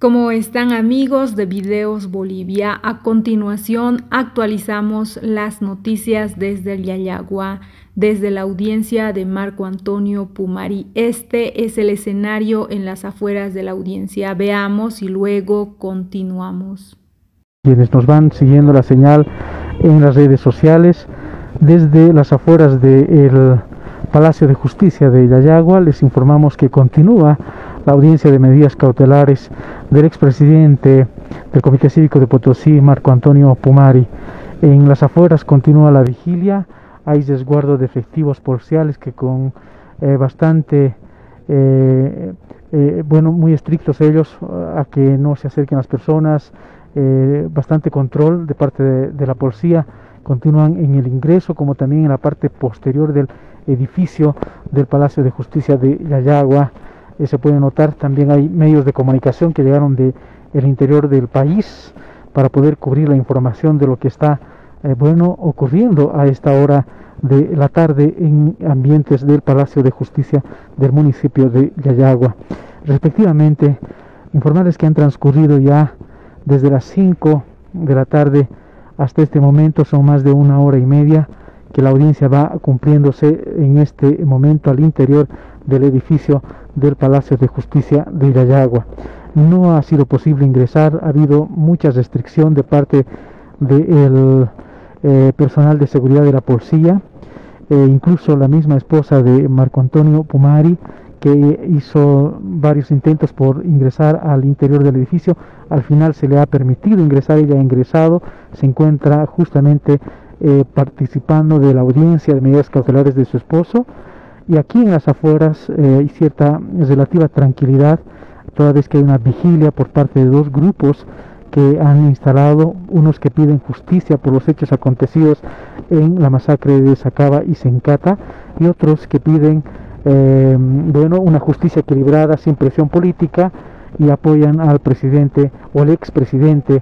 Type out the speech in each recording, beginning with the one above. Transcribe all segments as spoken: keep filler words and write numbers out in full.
¿Cómo están, amigos de Videos Bolivia? A continuación actualizamos las noticias desde el Yayagua, desde la audiencia de Marco Antonio Pumari. Este es el escenario en las afueras de la audiencia. Veamos y luego continuamos. Quienes nos van siguiendo la señal en las redes sociales, desde las afueras del Palacio de Justicia de Yayagua, les informamos que continúa la audiencia de medidas cautelares del expresidente del Comité Cívico de Potosí, Marco Antonio Pumari. En las afueras continúa la vigilia, hay resguardo de efectivos policiales que con eh, bastante, eh, eh, bueno, muy estrictos ellos, a que no se acerquen las personas, eh, bastante control de parte de, de la policía, continúan en el ingreso como también en la parte posterior del edificio del Palacio de Justicia de Yayagua. Eh, se puede notar, también hay medios de comunicación que llegaron del interior del país para poder cubrir la información de lo que está eh, bueno ocurriendo a esta hora de la tarde en ambientes del Palacio de Justicia del municipio de Yayagua. Respectivamente, informarles que han transcurrido ya desde las cinco de la tarde hasta este momento, son más de una hora y media que la audiencia va cumpliéndose en este momento al interior del edificio del Palacio de Justicia de Yayagua. No ha sido posible ingresar, ha habido mucha restricción de parte del eh, personal de seguridad de la policía, eh, incluso la misma esposa de Marco Antonio Pumari, que hizo varios intentos por ingresar al interior del edificio. Al final se le ha permitido ingresar, ella ha ingresado, se encuentra justamente eh, participando de la audiencia de medidas cautelares de su esposo. Y aquí en las afueras eh, hay cierta relativa tranquilidad, toda vez que hay una vigilia por parte de dos grupos que han instalado, unos que piden justicia por los hechos acontecidos en la masacre de Sacaba y Sencata, y otros que piden eh, bueno, una justicia equilibrada, sin presión política, y apoyan al presidente o al expresidente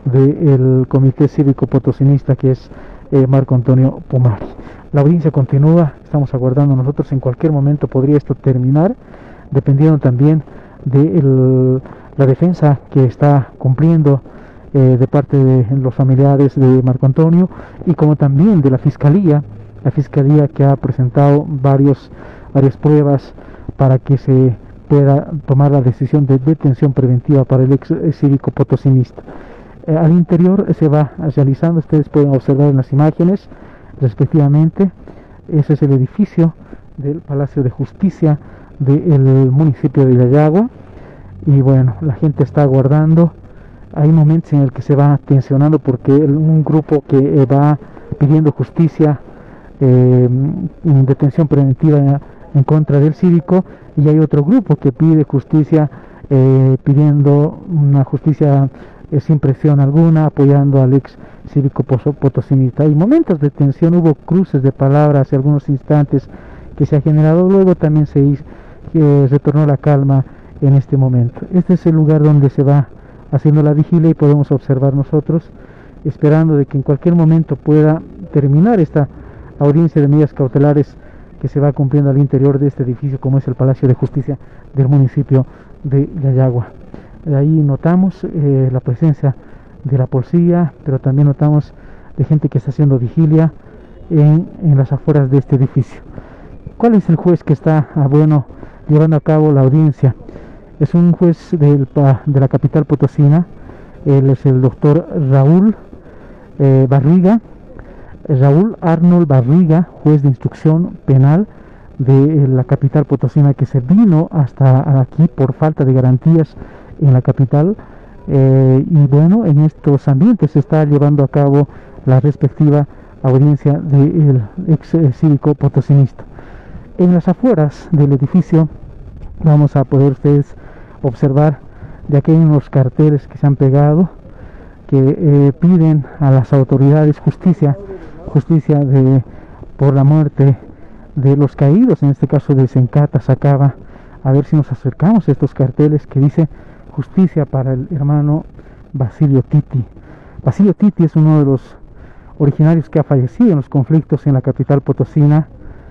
del Comité Cívico Potosinista, que es eh, Marco Antonio Pumari. La audiencia continúa, estamos aguardando nosotros, en cualquier momento podría esto terminar, dependiendo también de el, la defensa que está cumpliendo eh, de parte de los familiares de Marco Antonio, y como también de la Fiscalía, la Fiscalía que ha presentado varios, varias pruebas para que se pueda tomar la decisión de detención preventiva para el ex cívico potosinista. Eh, al interior se va realizando, ustedes pueden observar en las imágenes, respectivamente, ese es el edificio del Palacio de Justicia del municipio de Yayagua, y bueno, la gente está aguardando. Hay momentos en el que se va tensionando porque un grupo que eh, va pidiendo justicia, eh, detención preventiva en contra del cívico, y hay otro grupo que pide justicia, eh, pidiendo una justicia eh, sin presión alguna, apoyando al ex cívico potosinista. Hay momentos de tensión, hubo cruces de palabras hace algunos instantes que se ha generado, luego también se hizo, eh, retornó la calma en este momento. Este es el lugar donde se va haciendo la vigilia y podemos observar nosotros, esperando de que en cualquier momento pueda terminar esta audiencia de medidas cautelares que se va cumpliendo al interior de este edificio, como es el Palacio de Justicia del municipio de Yayagua. De ahí notamos eh, la presencia de la policía, pero también notamos de gente que está haciendo vigilia en, en las afueras de este edificio. ¿Cuál es el juez que está, ah, bueno, llevando a cabo la audiencia? Es un juez del, de la capital potosina. Él es el doctor Raúl eh, Barriga, Raúl Arnold Barriga, juez de instrucción penal de la capital potosina, que se vino hasta aquí por falta de garantías en la capital. Eh, y bueno, en estos ambientes se está llevando a cabo la respectiva audiencia del ex cívico potosinista. En las afueras del edificio vamos a poder ustedes observar de aquí hay unos carteles que se han pegado que eh, piden a las autoridades justicia, justicia de, por la muerte de los caídos, en este caso de Sencata, Sacaba. A ver si nos acercamos a estos carteles que dice justicia para el hermano Basilio Titi. Basilio Titi es uno de los originarios que ha fallecido en los conflictos en la capital potosina.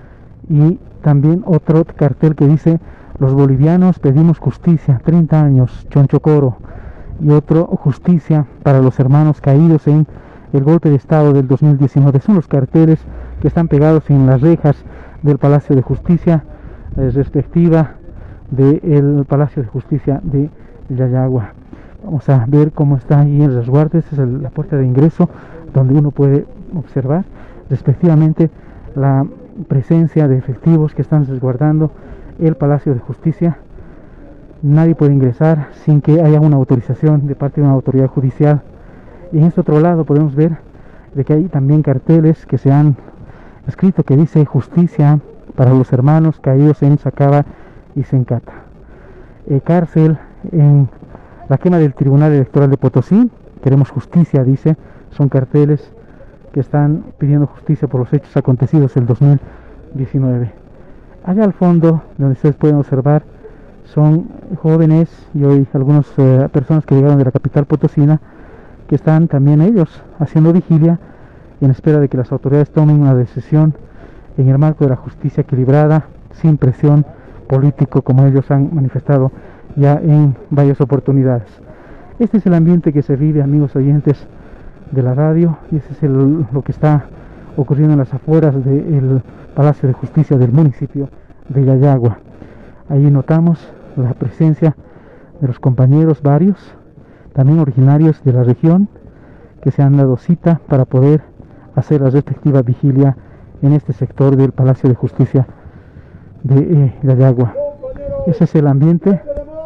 Y también otro cartel que dice: los bolivianos pedimos justicia, treinta años, Chonchocoro. y otro justicia para los hermanos caídos en el golpe de estado del dos mil diecinueve. Son los carteles que están pegados en las rejas del Palacio de Justicia eh, respectiva del Palacio de Justicia de Yayagua. Vamos a ver cómo está ahí el resguardo. Esta es el, la puerta de ingreso, donde uno puede observar respectivamente la presencia de efectivos que están resguardando el Palacio de Justicia. Nadie puede ingresar sin que haya una autorización de parte de una autoridad judicial. Y en este otro lado podemos ver de que hay también carteles que se han escrito que dice justicia para los hermanos caídos en Sacaba y Sencata. Eh, cárcel en la quema del Tribunal Electoral de Potosí. Queremos justicia, dice. Son carteles que están pidiendo justicia por los hechos acontecidos el dos mil diecinueve. Allá al fondo, donde ustedes pueden observar, son jóvenes y hoy algunas eh, personas que llegaron de la capital potosina, que están también ellos haciendo vigilia en espera de que las autoridades tomen una decisión en el marco de la justicia equilibrada, sin presión político, como ellos han manifestado ya en varias oportunidades. Este es el ambiente que se vive, amigos oyentes de la radio, y ese es el, lo que está ocurriendo en las afueras del Palacio de Justicia del municipio de Yayagua. Ahí notamos la presencia de los compañeros varios, también originarios de la región, que se han dado cita para poder hacer la respectiva vigilia en este sector del Palacio de Justicia de eh, Yayagua. Ese es el ambiente.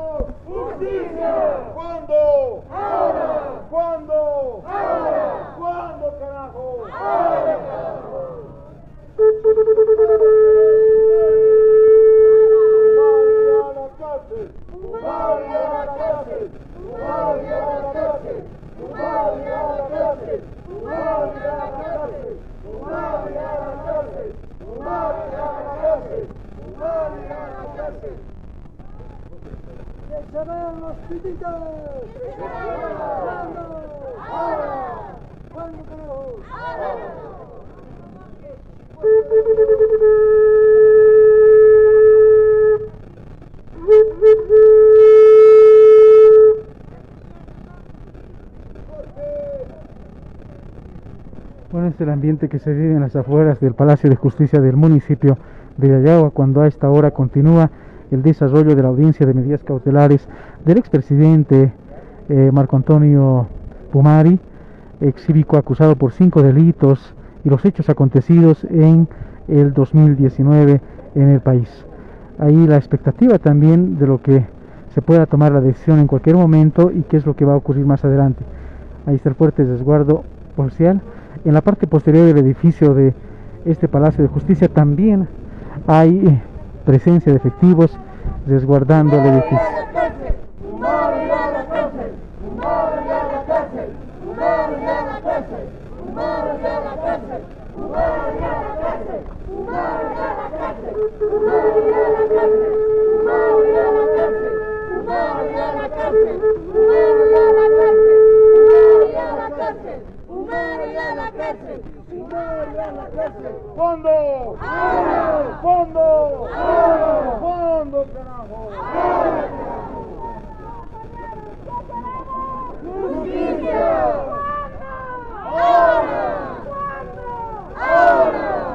¿Cuándo? Ahora. ¿Cuándo? Ahora. ¿Cuándo, carajo? Ahora. ¡Se ven los pititos! ¿Cuándo? ¡Ahora! ¿Cuándo, carajo? ¡Ahora! Bueno, es el ambiente que se vive en las afueras del Palacio de Justicia del municipio de Yayagua, cuando a esta hora continúa el desarrollo de la audiencia de medidas cautelares del expresidente eh, Marco Antonio Pumari, ex cívico acusado por cinco delitos y los hechos acontecidos en el dos mil diecinueve en el país. Ahí la expectativa también de lo que se pueda tomar la decisión en cualquier momento y qué es lo que va a ocurrir más adelante. Ahí está el fuerte resguardo policial. En la parte posterior del edificio de este Palacio de Justicia también hay eh, presencia de efectivos resguardando el edificio. ¡Fondo! ¡Ahora! ¡Fondo! ¡Ahora! ¡Fondo, carajo! ¡Justicia! ¡Ahora! ¡Ahora!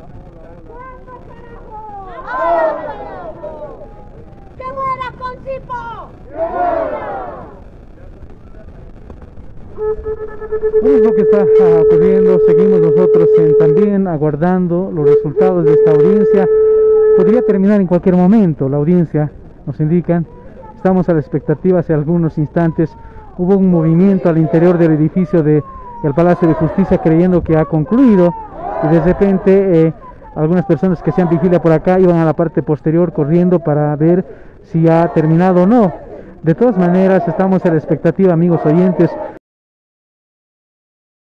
¡Ahora! ¡Que muera Concipo! ¡Que muera! Bueno, es lo que está ah, ocurriendo. Seguimos nosotros en, también aguardando los resultados de esta audiencia. Podría terminar en cualquier momento. La audiencia, nos indican, estamos a la expectativa. Hace algunos instantes hubo un movimiento al interior del edificio del Palacio de Justicia, creyendo que ha concluido, y de repente eh, algunas personas que hacían vigilia por acá iban a la parte posterior corriendo para ver si ha terminado o no. De todas maneras, estamos a la expectativa, amigos oyentes,